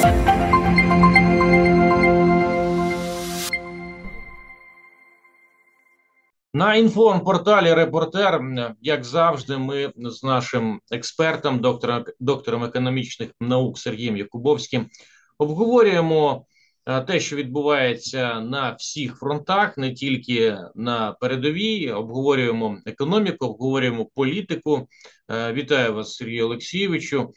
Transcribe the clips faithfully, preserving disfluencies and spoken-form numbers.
На інформпорталі Репортер, як завжди, ми з нашим експертом, доктором, доктором економічних наук Сергієм Якубовським, обговорюємо те, що відбувається на всіх фронтах, не тільки на передовій. Обговорюємо економіку, обговорюємо політику. Вітаю вас, Сергію Олексійовичу.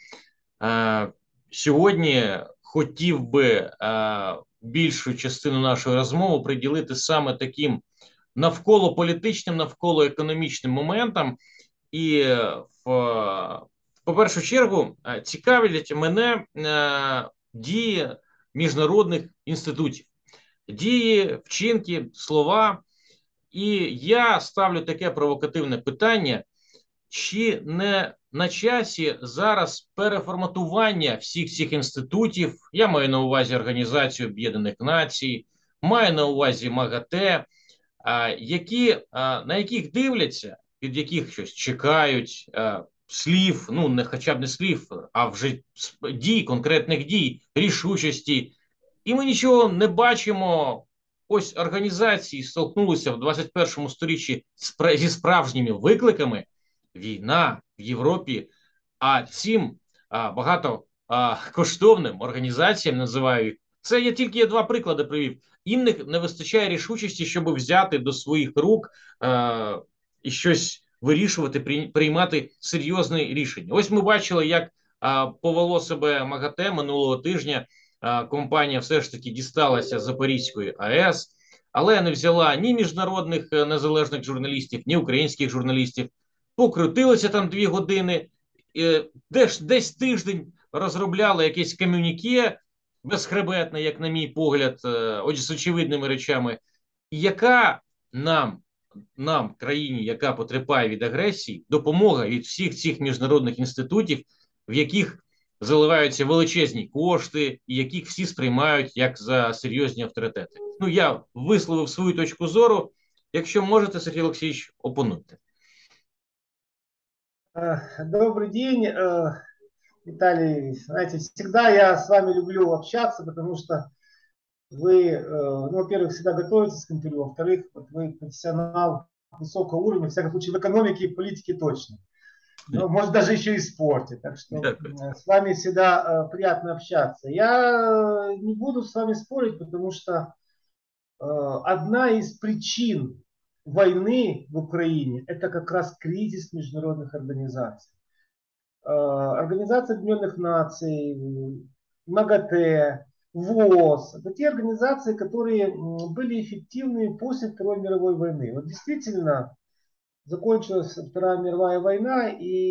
Сьогодні хотів би більшу частину нашої розмови приділити саме таким навколо політичним, навколо економічним моментам. І в, по першу чергу цікавлять мене е, дії міжнародних інститутів, дії, вчинки, слова. І я ставлю таке провокативне питання: чи не на часі зараз переформатування всіх цих інститутів? Я маю на увазі Організацію Об'єднаних Націй, маю на увазі МАГАТЕ, які, на яких дивляться, від яких щось чекають, слів, ну не хоча б не слів, а вже дій, конкретних дій, рішучості. І ми нічого не бачимо. Ось організації столкнулися в двадцять першому сторіччі зі справжніми викликами. Війна в Європі, а цим а, багато а, коштовним організаціям, називаю їх, це я тільки я два приклади привів. Їм не, не вистачає рішучості, щоб взяти до своїх рук е, і щось вирішувати, при, приймати серйозні рішення. Ось ми бачили, як е, повело себе МАГАТЕ минулого тижня. Е, компанія все ж таки дісталася Запорізької АЕС, але не взяла ні міжнародних незалежних журналістів, ні українських журналістів. Покрутилися там дві години, е, десь, десь тиждень розробляли якесь комюніке, безхребетна, як на мій погляд, з очевидними речами, яка нам, нам, країні, яка потерпає від агресії, допомога від всіх цих міжнародних інститутів, в яких заливаються величезні кошти, і яких всі сприймають як за серйозні авторитети. Ну, я висловив свою точку зору. Якщо можете, Сергій Олексійович, опонуйте. Добрый день, Виталий. Знаете, всегда я с вами люблю общаться, потому что вы, ну, во-первых, всегда готовитесь к интервью, во-вторых, вот вы профессионал высокого уровня, в всяком случае, в экономике и политике точно. Но, может, даже еще и в спорте. Так что с вами всегда приятно общаться. Я не буду с вами спорить, потому что одна из причин войны в Украине — это как раз кризис международных организаций. Организация Объединенных Наций, МАГАТЭ, ВОЗ — это те организации, которые были эффективны после Второй мировой войны. Вот действительно закончилась Вторая мировая война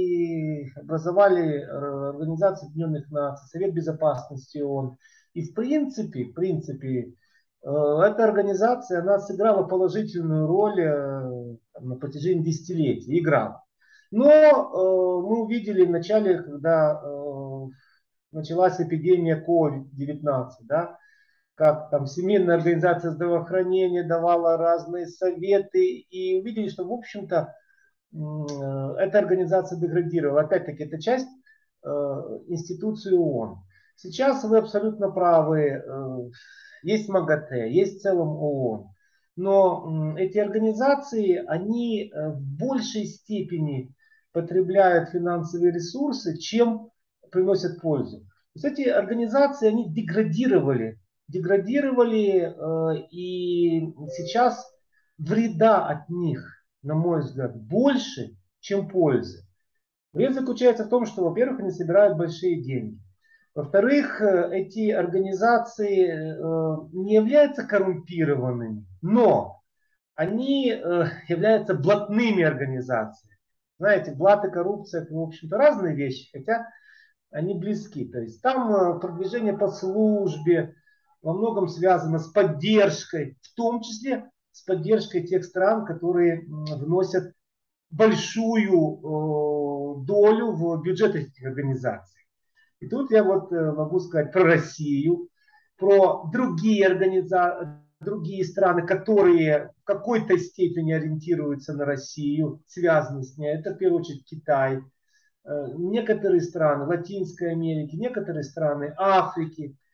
и образовали Организацию Объединенных Наций, Совет Безопасности ООН. И в принципе, в принципе, эта организация, она сыграла положительную роль на протяжении десятилетий, играла. Но э, мы увидели в начале, когда э, началась эпидемия ковид девятнадцать, да, как там Всемирная организация здравоохранения давала разные советы, и увидели, что, в общем-то, э, эта организация деградировала. Опять-таки, это часть э, институции ООН. Сейчас вы абсолютно правы. Э, есть МАГАТЭ, есть в целом ООН. Но эти организации, они в большей степени потребляют финансовые ресурсы, чем приносят пользу. То есть эти организации, они деградировали. Деградировали, э, и сейчас вреда от них, на мой взгляд, больше, чем пользы. Вред заключается в том, что, во-первых, они собирают большие деньги. Во-вторых, эти организации не являются коррумпированными, но они являются блатными организациями. Знаете, блат и коррупция — это, в общем-то, разные вещи, хотя они близки. То есть там продвижение по службе во многом связано с поддержкой, в том числе с поддержкой тех стран, которые вносят большую долю в бюджет этих организаций. И тут я вот могу сказать про Россию, про другие организации, другие страны, которые в какой-то степени ориентируются на Россию, связаны с ней. Это в первую очередь Китай, некоторые страны Латинской Америки, некоторые страны Африки.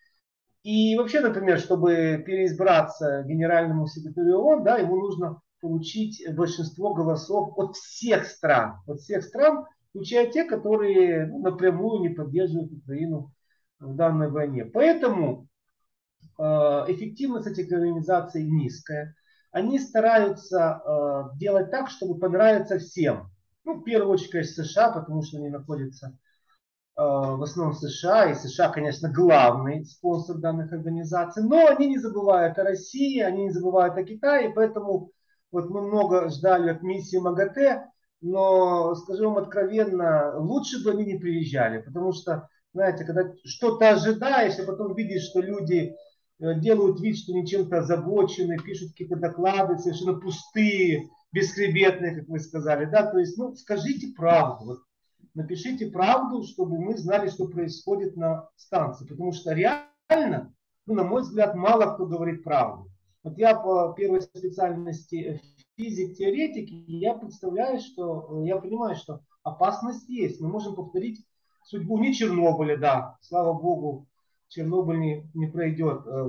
И вообще, например, чтобы переизбраться генеральному секретарю ООН, да, ему нужно получить большинство голосов от всех стран. От всех стран, включая те, которые ну, напрямую не поддерживают Украину в данной войне. Поэтому э, эффективность этих организаций низкая. Они стараются э, делать так, чтобы понравиться всем. Ну, в первую очередь, конечно, США, потому что они находятся э, в основном США, и США, конечно, главный спонсор данных организаций, но они не забывают о России, они не забывают о Китае, поэтому вот мы много ждали от миссии МАГАТЭ, но, скажу вам откровенно, лучше бы они не приезжали, потому что, знаете, когда что-то ожидаешь, а потом видишь, что люди э, делают вид, что они чем-то озабочены, пишут какие-то доклады совершенно пустые, бесхребетные, как вы сказали, да, то есть, ну, скажите правду, вот напишите правду, чтобы мы знали, что происходит на станции. Потому что реально, ну, на мой взгляд, мало кто говорит правду. Вот я по первой специальности физик-теоретик, и я представляю, что я понимаю, что опасность есть. Мы можем повторить судьбу не Чернобыля, да, слава богу, Чернобыль не, не пройдет э,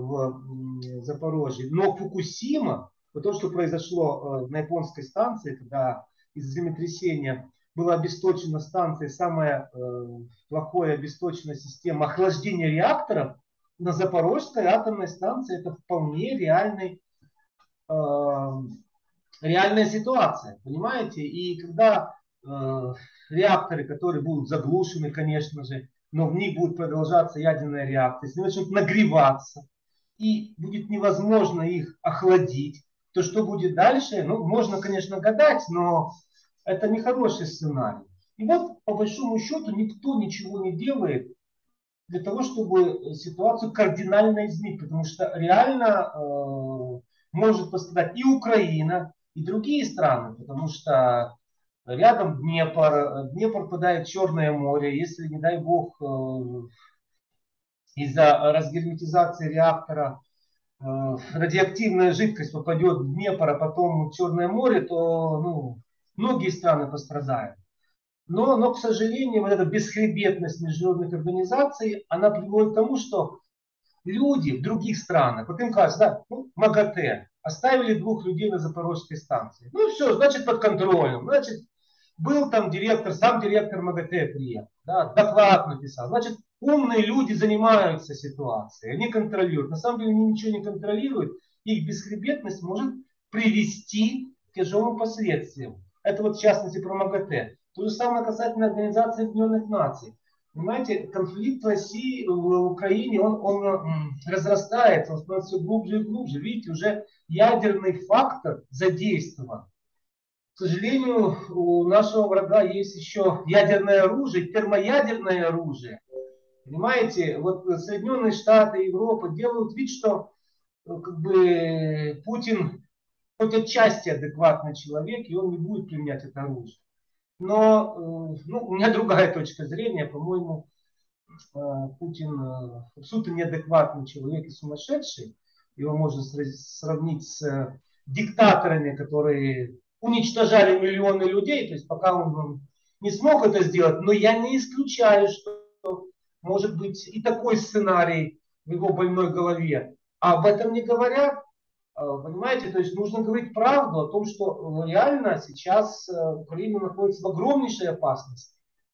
в Запорожье. Но Фукусима, вот то, что произошло э, на японской станции, когда из-за землетрясения была обесточена станция, самая э, плохая обесточенная система охлаждения реакторов, на Запорожской атомной станции это вполне реальный, э, реальная ситуация, понимаете? И когда э, реакторы, которые будут заглушены, конечно же, но в них будет продолжаться ядерная реакция, если начнут нагреваться, и будет невозможно их охладить, то что будет дальше? Ну, можно, конечно, гадать, но это не хороший сценарий. И вот, по большому счету, никто ничего не делает для того, чтобы ситуацию кардинально изменить, потому что реально э, может пострадать и Украина, и другие страны, потому что рядом Днепр, Днепр впадает в Черное море, если, не дай бог, э, из-за разгерметизации реактора э, радиоактивная жидкость попадет в Днепр, а потом в Черное море, то ну, многие страны пострадают. Но, но, к сожалению, вот эта бесхребетность международных организаций, она приводит к тому, что люди в других странах, вот им кажется, да, ну, МАГАТЭ, оставили двух людей на Запорожской станции. Ну все, значит под контролем, значит был там директор, сам директор МАГАТЭ приехал, да, доклад написал. Значит, умные люди занимаются ситуацией, они контролируют. На самом деле они ничего не контролируют, их бесхребетность может привести к тяжелым последствиям. Это вот в частности про МАГАТЭ. То же самое касательно Организации Объединенных Наций. Понимаете, конфликт в России, в Украине, он, он разрастается, он становится все глубже и глубже. Видите, уже ядерный фактор задействован. К сожалению, у нашего врага есть еще ядерное оружие, термоядерное оружие. Понимаете, вот Соединенные Штаты, Европа делают вид, что как бы Путин хоть отчасти адекватный человек, и он не будет применять это оружие. Но ну, у меня другая точка зрения. По-моему, Путин абсолютно неадекватный человек и сумасшедший. Его можно сравнить с диктаторами, которые уничтожали миллионы людей. То есть пока он не смог это сделать, но я не исключаю, что может быть и такой сценарий в его больной голове. А об этом не говорят. Понимаете, то есть нужно говорить правду о том, что реально сейчас Украина находится в огромнейшей опасности.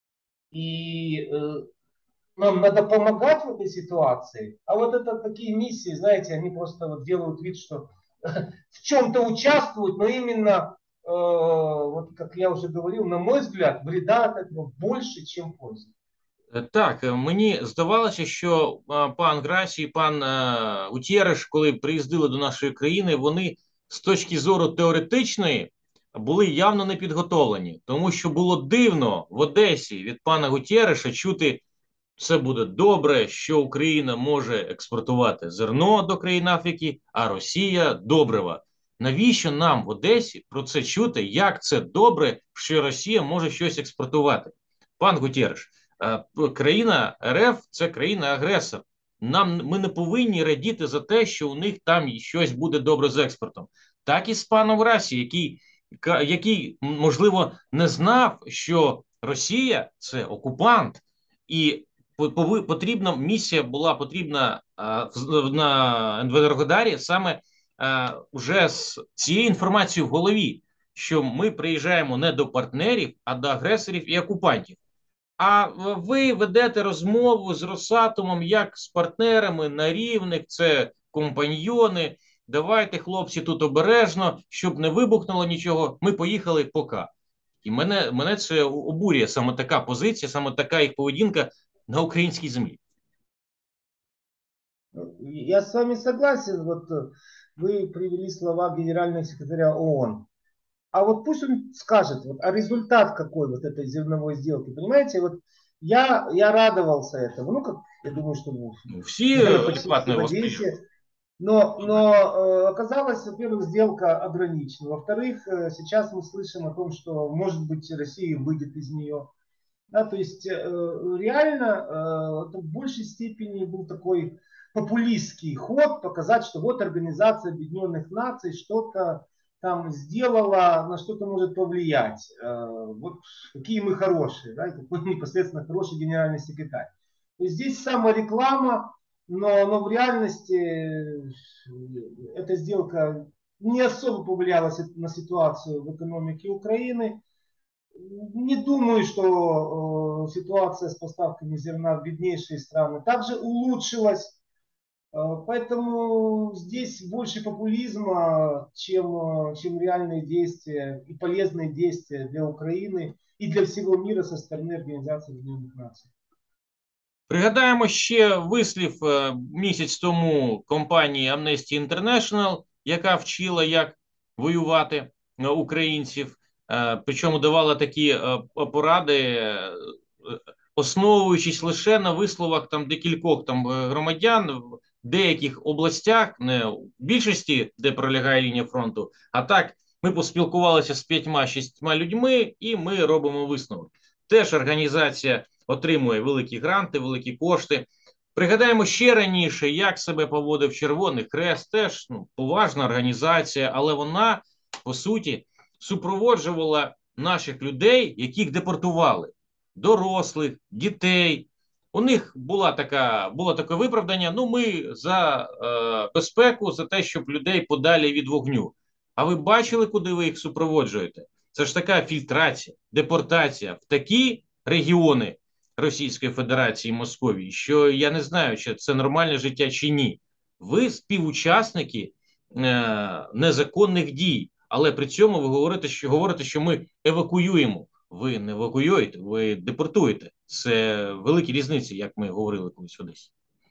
И нам надо помогать в этой ситуации. А вот это такие миссии, знаете, они просто вот делают вид, что в чем-то участвуют, но именно, э, вот как я уже говорил, на мой взгляд, вреда от этого больше, чем пользы. Так, мені здавалося, що пан Грасі і пан Гутєреш, коли приїздили до нашої країни, вони з точки зору теоретичної були явно не підготовлені. Тому що було дивно в Одесі від пана Гутєреша чути, все буде добре, що Україна може експортувати зерно до країн Африки, а Росія – добрива. Навіщо нам в Одесі про це чути, як це добре, що Росія може щось експортувати? Пан Гутєреш, країна РФ – це країна-агресор. Нам, ми не повинні радіти за те, що у них там щось буде добре з експортом. Так і з паном Грасі, який, який, можливо, не знав, що Росія – це окупант. І потрібна місія була потрібна на Енергодарі саме вже з цією інформацією в голові, що ми приїжджаємо не до партнерів, а до агресорів і окупантів. А ви ведете розмову з Росатомом як з партнерами на рівних, це компаньйони. Давайте, хлопці, тут обережно, щоб не вибухнуло нічого. Ми поїхали пока. І мене, мене це обурює саме така позиція, саме така їх поведінка на українській землі. Я с вами согласен. Вот вы привели слова генерального секретаря ООН. А вот пусть он скажет, вот, а результат какой вот этой зерновой сделки. Понимаете, вот я, я радовался этому. Ну, как я думаю, что ну, все адекватные восприятия. Но, но э, оказалось, во-первых, сделка ограничена. Во-вторых, э, сейчас мы слышим о том, что, может быть, Россия выйдет из нее. Да, то есть э, реально э, это в большей степени был такой популистский ход, показать, что вот Организация Объединенных Наций что-то там сделала, на что-то может повлиять. Э, вот какие мы хорошие, да, какой непосредственно хороший генеральный секретарь. То есть здесь самореклама. Но, но в реальности эта сделка не особо повлияла на ситуацию в экономике Украины. Не думаю, что э, ситуация с поставками зерна в беднейшие страны также улучшилась. Э, поэтому здесь больше популизма, чем, чем реальные действия и полезные действия для Украины и для всего мира со стороны Организации Объединенных Наций. Пригадаємо ще вислів місяць тому компанії Amnesty International, яка вчила, як воювати українців, причому давала такі поради, основуючись лише на висловах там декількох там громадян в деяких областях, не в більшості, де пролягає лінія фронту, а так ми поспілкувалися з п'ятьма-шістьма людьми і ми робимо висновок. Теж організація отримує великі гранти, великі кошти. Пригадаємо ще раніше, як себе поводив Червоний Хрест, теж ну, поважна організація, але вона, по суті, супроводжувала наших людей, яких депортували. Дорослих, дітей. У них була така, було таке виправдання, ну ми за е, безпеку, за те, щоб людей подалі від вогню. А ви бачили, куди ви їх супроводжуєте? Це ж така фільтрація, депортація в такі регіони Російської Федерації і Московії, що я не знаю, чи це нормальне життя чи ні. Ви співучасники е, незаконних дій, але при цьому ви говорите, що, говорите, що ми евакуюємо. Ви не евакуюєте, ви депортуєте. Це великі різниці, як ми говорили колись в Одесі.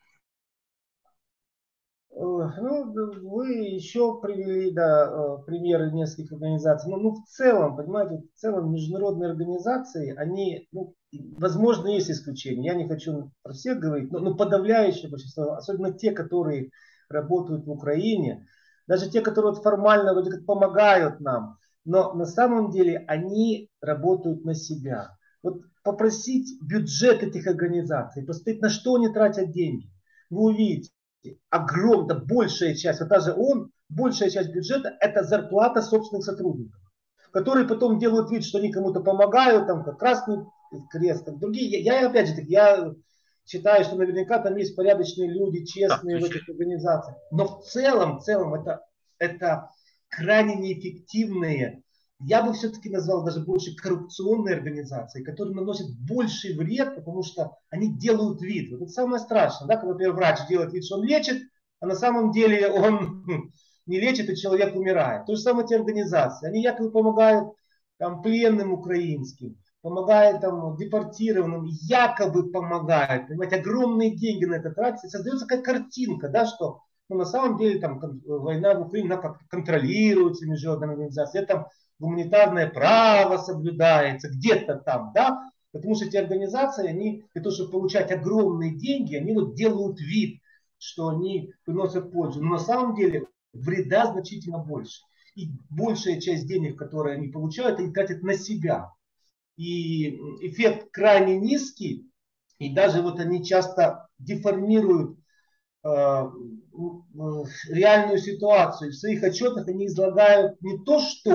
Ну, вы еще привели, да, примеры нескольких организаций. Но, ну, в целом, понимаете, в целом международные организации, они, ну, возможно, есть исключения. Я не хочу про всех говорить, но, но подавляющее большинство, особенно те, которые работают в Украине, даже те, которые вот формально вроде как помогают нам, но на самом деле они работают на себя. Вот попросить бюджет этих организаций, посмотреть, на что они тратят деньги, вы увидите. Огромная, большая часть, вот даже он, большая часть бюджета это зарплата собственных сотрудников, которые потом делают вид, что они кому-то помогают, там как Красный Крест, там другие. Я, я опять же таки, я считаю, что наверняка там есть порядочные люди, честные в этих организациях. Но в целом, в целом это, это крайне неэффективные, я бы все-таки назвал даже больше коррупционные организации, которые наносят больший вред, потому что они делают вид. Вот это самое страшное, да, когда, например, врач делает вид, что он лечит, а на самом деле он не лечит, и человек умирает. То же самое эти организации. Они якобы помогают там, пленным украинским, помогают там, депортированным, якобы помогают. Понимаете, огромные деньги на это тратятся. Создается какая картинка, да, что ну, на самом деле там, война в Украине как-то контролируется международными организациями. Там гуманитарное право соблюдается где-то там, да, потому что эти организации, они для того, чтобы получать огромные деньги, они вот делают вид, что они приносят пользу, но на самом деле вреда значительно больше. И большая часть денег, которые они получают, они тратят на себя. И эффект крайне низкий, и даже вот они часто деформируют э, реальную ситуацию. В своих отчетах они излагают не то, что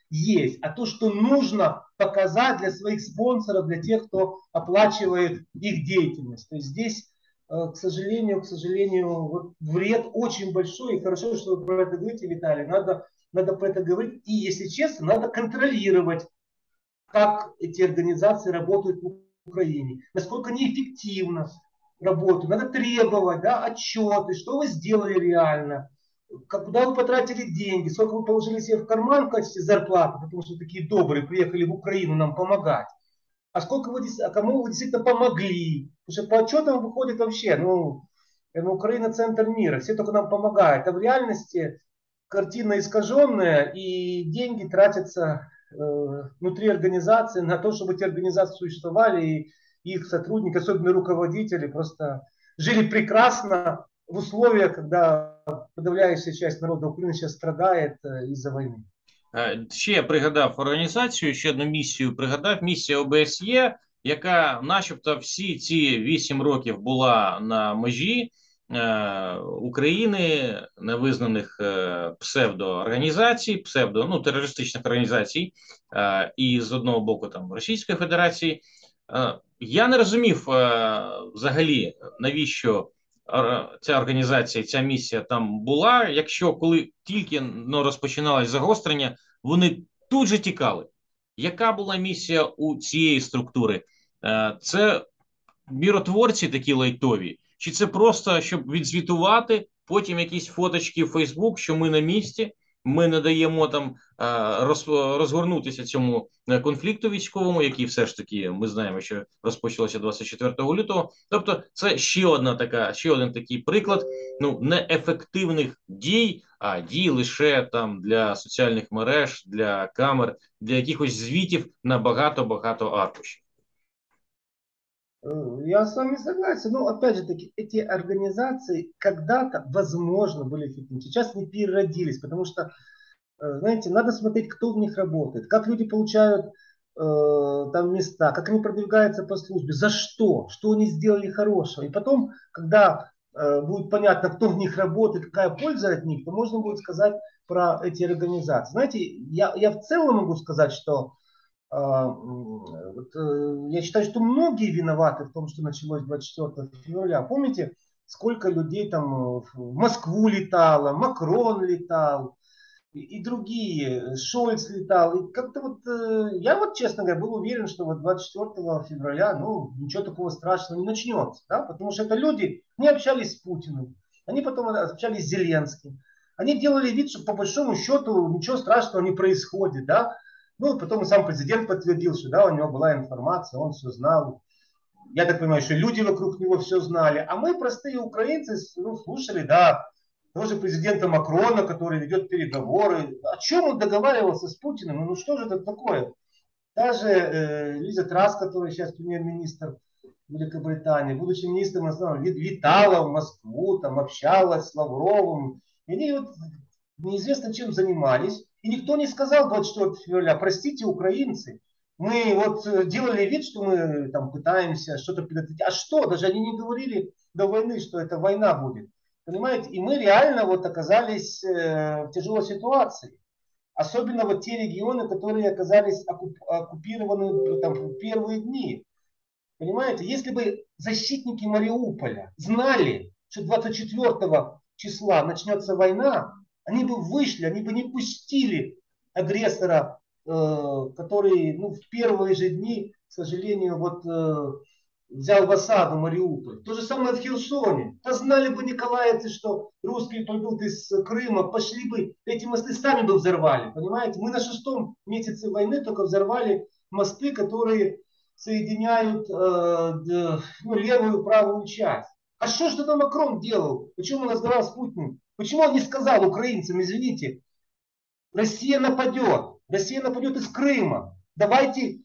есть, а то, что нужно показать для своих спонсоров, для тех, кто оплачивает их деятельность. То есть здесь, к сожалению, к сожалению, вот вред очень большой. И хорошо, что вы про это говорите, Виталий. Надо, надо про это говорить. И, если честно, надо контролировать, как эти организации работают в Украине, насколько неэффективно работают. Надо требовать, да, отчеты, что вы сделали реально, куда вы потратили деньги, сколько вы положили себе в карман в качестве зарплаты, потому что такие добрые приехали в Украину нам помогать. А сколько вы, а кому вы действительно помогли? Потому что по отчетам выходит вообще, ну, ну, Украина центр мира, все только нам помогают. А в реальности картина искаженная, и деньги тратятся э, внутри организации на то, чтобы эти организации существовали, и их сотрудники, особенно руководители, просто жили прекрасно в условиях, когда подавляющая часть народа Украины сейчас страдает э, из-за войны. Ще я пригадав організацію, ще одну місію пригадав, місія О Б С Є, яка начебто всі ці вісім років була на межі е, України, невизнаних е, псевдоорганізацій, псевдо, ну, терористичних організацій, е, і з одного боку там Російської Федерації. Е, я не розумів е, взагалі, навіщо ця організація, ця місія там була, якщо коли тільки ну, розпочиналось загострення, вони тут же тікали. Яка була місія у цієї структури? Це міротворці такі лайтові? Чи це просто, щоб відзвітувати, потім якісь фоточки в Фейсбук, що ми на місці, ми не даємо там розгорнутися цьому конфлікту військовому, який все ж таки, ми знаємо, що розпочалося двадцять четвертого лютого. Тобто це ще одна така, ще один такий приклад, ну, неефективних дій, а дій лише там для соціальних мереж, для камер, для якихось звітів на багато-багато аркушів. Я с вами согласен. Но опять же таки, эти организации когда-то, возможно, были эффективны. Сейчас не переродились, потому что, знаете, надо смотреть, кто в них работает, как люди получают э, там места, как они продвигаются по службе, за что, что они сделали хорошего. И потом, когда э, будет понятно, кто в них работает, какая польза от них, то можно будет сказать про эти организации. Знаете, я, я в целом могу сказать, что Вот, я считаю, что многие виноваты в том, что началось двадцать четвёртого февраля. Помните, сколько людей там в Москву летало, Макрон летал и, и другие, Шольц летал. И как-то вот, я вот, честно говоря, был уверен, что вот двадцать четвёртого февраля, ну, ничего такого страшного не начнется, да, потому что это люди не общались с Путиным, они потом общались с Зеленским, они делали вид, что по большому счету ничего страшного не происходит, да. Ну, потом и сам президент подтвердил, что да, у него была информация, он все знал. Я так понимаю, что люди вокруг него все знали. А мы, простые украинцы, ну, слушали, да, тоже президента Макрона, который ведет переговоры. О чем он договаривался с Путиным? Ну, что же это такое? Даже э, Лиза Трасс, которая сейчас премьер-министр Великобритании, будучи министром иностранных дел, летала в Москву, там общалась с Лавровым. И они вот неизвестно чем занимались. И никто не сказал двадцать четвёртого февраля, простите, украинцы, мы вот делали вид, что мы там пытаемся что-то предотвратить. А что? Даже они не говорили до войны, что это война будет. Понимаете? И мы реально вот оказались э, в тяжелой ситуации. Особенно вот те регионы, которые оказались оккуп, оккупированы там, в первые дни. Понимаете? Если бы защитники Мариуполя знали, что двадцать четвёртого числа начнется война, они бы вышли, они бы не пустили агрессора, э, который ну, в первые же дни, к сожалению, вот, э, взял в осаду Мариуполь. То же самое в Херсоне. Да знали бы николаевцы, что русские пойдут из Крыма, пошли бы, эти мосты сами бы взорвали. Понимаете? Мы на шестом месяце войны только взорвали мосты, которые соединяют э, ну, левую и правую часть. А что же тогда Макрон делал? Почему он разговаривал с Путиным? Почему он не сказал украинцам, извините, Россия нападет, Россия нападет из Крыма. Давайте,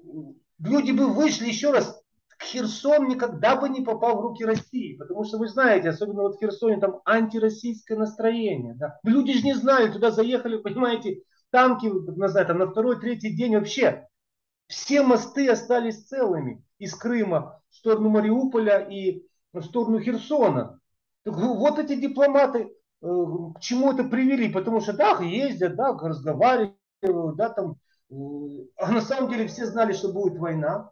люди бы вышли еще раз. Херсон никогда бы не попал в руки России. Потому что вы знаете, особенно вот в Херсоне, там антироссийское настроение. Да? Люди же не знали, туда заехали, понимаете, танки, не знаю, там на второй, третий день вообще. Все мосты остались целыми из Крыма в сторону Мариуполя и в сторону Херсона. Так вот эти дипломаты э, к чему это привели, потому что да, ездят, да, разговаривают, да, там, э, а на самом деле все знали, что будет война,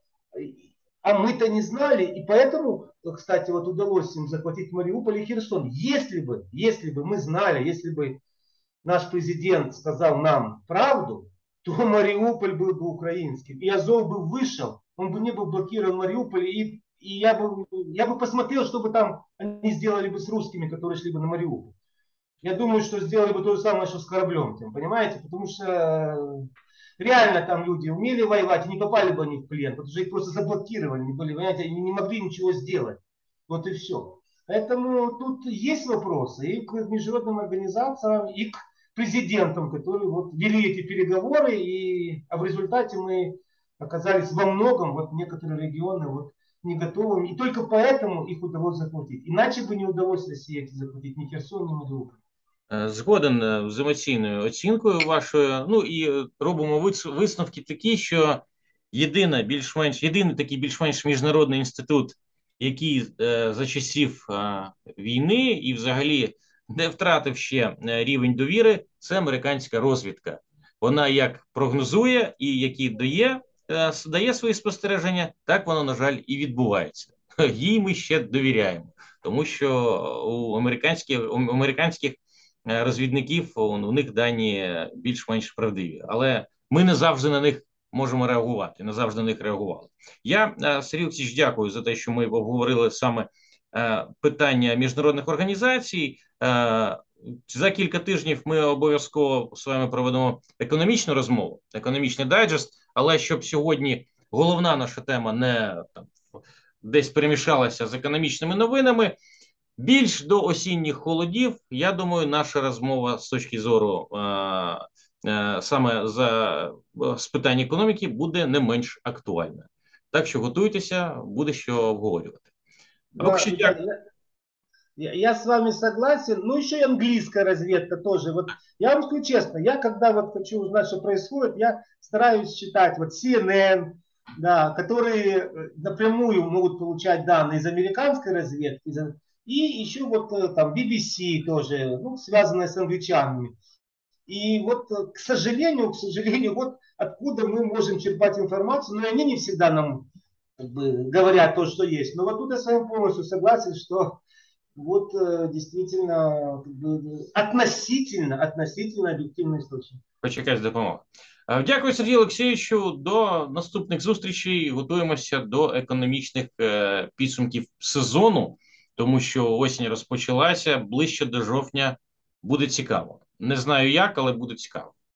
а мы-то не знали, и поэтому, кстати, вот удалось им захватить Мариуполь и Херсон. Если бы, если бы мы знали, если бы наш президент сказал нам правду, то Мариуполь был бы украинским. И Азов бы вышел, он бы не был блокирован Мариуполь, и, и я, бы, я бы посмотрел, что бы там они сделали бы с русскими, которые шли бы на Мариуполь. Я думаю, что сделали бы то же самое, что с кораблем, тем, понимаете? Потому что реально там люди умели воевать, и не попали бы они в плен, потому что их просто заблокировали, не были, понимаете, они не могли ничего сделать. Вот и все. Поэтому тут есть вопросы и к международным организациям, и к президентам, которые вот вели эти переговоры, и, а в результате мы оказались во многом, вот некоторые регионы вот не готовыми, и только поэтому их удалось захватить. Иначе бы не удалось России захватить ни Херсон, ни Мариуполь. Е, Згоден е, з емоційною оцінкою вашою. Ну і е, робимо вис- висновки такі, що єдина більш-менш єдиний такий більш-менш міжнародний інститут, який е, за часів е, війни і взагалі не втратив ще е, рівень довіри, це американська розвідка. Вона як прогнозує і які дає, е, с- дає свої спостереження, так воно, на жаль, і відбувається. Їй ми ще довіряємо, тому що у американських, у американських е, розвідників у, у них дані більш-менш правдиві, але ми не завжди на них можемо реагувати, не завжди на них реагували. Я, е, Сергій Олексійович, дякую за те, що ми обговорили саме е, питання міжнародних організацій. Е, За кілька тижнів ми обов'язково з вами проведемо економічну розмову, економічний дайджест, але щоб сьогодні головна наша тема не там десь перемішалася з економічними новинами. Більш до осінніх холодів, я думаю, наша розмова з точки зору е, е, саме за з питань економіки буде не менш актуальна. Так що готуйтеся, буде що обговорювати. А поки Да, що Виталий, дякую. я, я с вами согласен. Ну, еще и английская разведка тоже. Вот я вам скажу честно, я когда вот хочу узнать, что происходит, я стараюсь читать вот си эн эн, да, которые э, напрямую могут получать данные из американской разведки, из- и еще вот э, там би би си тоже, ну, связанные с англичанами. И вот, э, к сожалению, к сожалению, вот откуда мы можем черпать информацию, но они не всегда нам как бы, говорят то, что есть. Но вот тут я с вами полностью согласен, что вот э, действительно как бы, относительно, относительно объективный источник. Хоч якась допомога. Е, Дякую, Сергію Олексійовичу. До наступних зустрічей. Готуємося до економічних е, підсумків сезону, тому що осінь розпочалася. Ближче до жовтня буде цікаво. Не знаю як, але буде цікаво.